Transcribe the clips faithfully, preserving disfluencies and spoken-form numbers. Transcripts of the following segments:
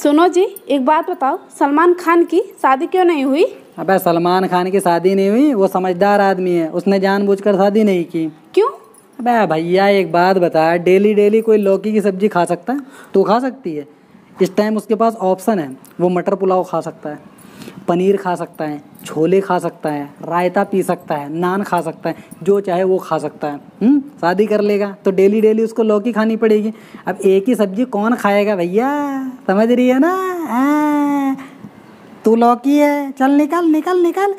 सुनो जी, एक बात बताओ, सलमान खान की शादी क्यों नहीं हुई? अबे सलमान खान की शादी नहीं हुई, वो समझदार आदमी है, उसने जानबूझकर शादी नहीं की। क्यों? अबे भैया एक बात बता, डेली डेली कोई लौकी की सब्जी खा सकता है? तू खा सकती है? इस टाइम उसके पास ऑप्शन है, वो मटर पुलाव खा सकता है, पनीर खा सकता है, छोले खा सकता है, रायता पी सकता है, नान खा सकता है, जो चाहे वो खा सकता है। हम्म शादी कर लेगा तो डेली डेली उसको लौकी खानी पड़ेगी। अब एक ही सब्जी कौन खाएगा भैया, समझ रही है ना? आ, तू लौकी है, चल निकल निकल निकल।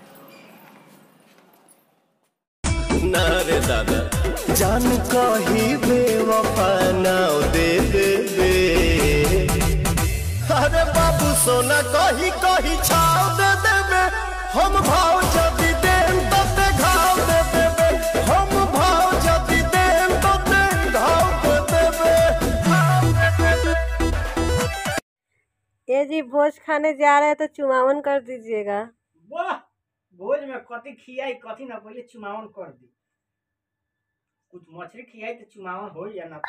ना रे दादा जान कही बेवफा नाव दे दे दे, अरे बाबू सोना कही कही छाव दे देबे, हम भाव जदी देम तो ते घाव दे देबे, हम भाव जदी देम तो ते घाव दे देबे। ये जी भोज खाने जा रहे हैं तो चुमावन कर दीजिएगा। वाह, भोज में कथी खियाई कथी ना, पहले चुमावन कर दी। कुछ मछली खियाई तो चुमावन हो या ना।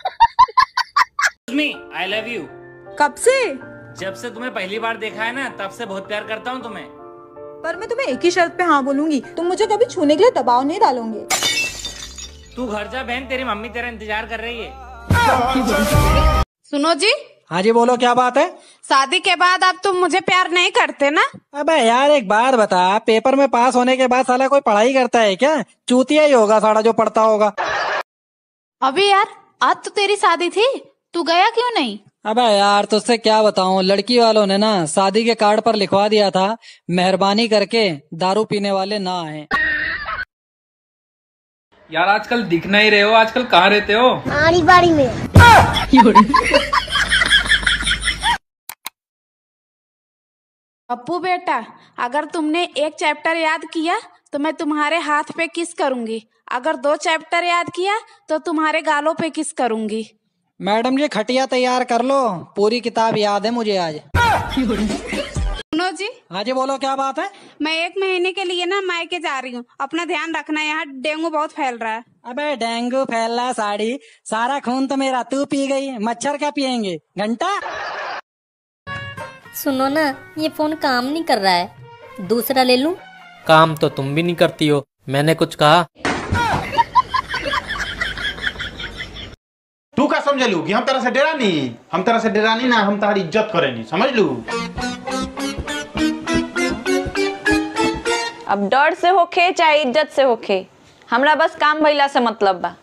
I love you. कब से? जब से तुम्हें पहली बार देखा है ना, तब से बहुत प्यार करता हूँ तुम्हें। पर मैं तुम्हें एक ही शर्त पे हाँ बोलूंगी, तुम मुझे कभी छूने के लिए दबाव नहीं डालोगे। तू घर जा बहन, तेरी मम्मी तेरा इंतजार कर रही है। सुनो जी। हाँ जी बोलो, क्या बात है? शादी के बाद अब तुम मुझे प्यार नहीं करते ना? अबे यार एक बात बता, पेपर में पास होने के बाद साला कोई पढ़ाई करता है क्या? चूतिया ही होगा साला जो पढ़ता होगा। अभी यार आज तो तेरी शादी थी, तू गया क्यों नहीं? अबे यार तुझसे क्या बताऊं, लड़की वालों ने ना शादी के कार्ड पर लिखवा दिया था, मेहरबानी करके दारू पीने वाले ना आए। यार आजकल दिख नहीं रहे हो, आजकल कहाँ रहते हो? आड़ी बाड़ी में। पप्पू बेटा, अगर तुमने एक चैप्टर याद किया तो मैं तुम्हारे हाथ पे किस करूंगी, अगर दो चैप्टर याद किया तो तुम्हारे गालों पे किस करूंगी। मैडम जी खटिया तैयार कर लो, पूरी किताब याद है मुझे आज। सुनो जी। हाँ जी बोलो, क्या बात है? मैं एक महीने के लिए ना मायके जा रही हूँ, अपना ध्यान रखना, यहाँ डेंगू बहुत फैल रहा है। अबे डेंगू फैल रहा है साड़ी, सारा खून तो मेरा तू पी गई, मच्छर क्या पियेंगे? घंटा। सुनो ना, ये फोन काम नहीं कर रहा है, दूसरा ले लूं? काम तो तुम भी नहीं करती हो, मैंने कुछ कहा? तू क्या समझ लू कि हम तरह से डरा नहीं, हम तरह से डरा नहीं ना, हम तुम्हारी इज्जत करे नहीं, समझ लू? अब डर से होखे चाहे इज्जत से होखे, हमरा बस काम भइला से मतलब बा।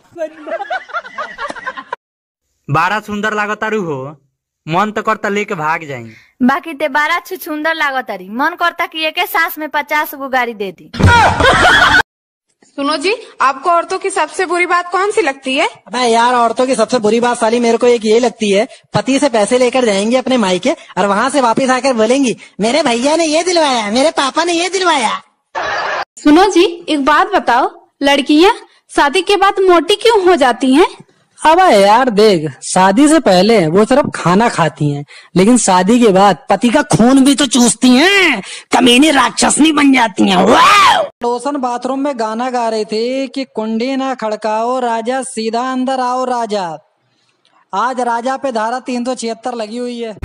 बारा सुंदर लागतारू हो, मन तो करता लेके भाग जाई, बाकी ते बारा छुछुंदर लागतारी, मन करता कि एक सांस में पचास गो गाड़ी दे दी। सुनो जी, आपको औरतों की सबसे बुरी बात कौन सी लगती है? अबे यार औरतों की सबसे बुरी बात साली मेरे को एक ये लगती है, पति से पैसे लेकर जाएंगी अपने मायके और वहाँ से वापस आकर बोलेंगी मेरे भैया ने ये दिलवाया, मेरे पापा ने ये दिलवाया। सुनो जी, एक बात बताओ, लड़कियाँ शादी के बाद मोटी क्यों हो जाती हैं? अबे यार देख, शादी से पहले वो सिर्फ खाना खाती हैं, लेकिन शादी के बाद पति का खून भी तो चूसती हैं, कमीनी राक्षसनी बन जाती हैं। रोशन बाथरूम में गाना गा रहे थे कि कुंडी ना खड़काओ राजा, सीधा अंदर आओ राजा। आज राजा पे धारा तीन सौ छिहत्तर लगी हुई है।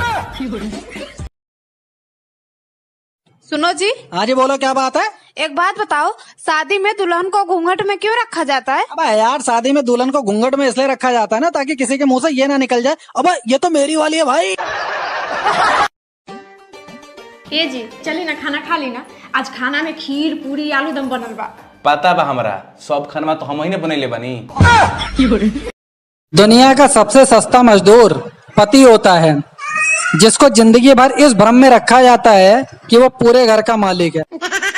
सुनो जी। हाँ जी बोलो, क्या बात है? एक बात बताओ, शादी में दुल्हन को घूंघट में क्यों रखा जाता है? अबे यार शादी में दुल्हन को घूंघट में इसलिए रखा जाता है ना, ताकि किसी के मुंह से ये ना निकल जाए अबे ये तो मेरी वाली है भाई। ये जी चली ना, खाना खा ली ना, आज खाना में खीर पूरी आलू दम बनल बा। पता बा हमरा, सब खाना तो हम ही ने बनैले बनी। दुनिया का सबसे सस्ता मजदूर पति होता है, जिसको जिंदगी भर इस भ्रम में रखा जाता है कि वो पूरे घर का मालिक है।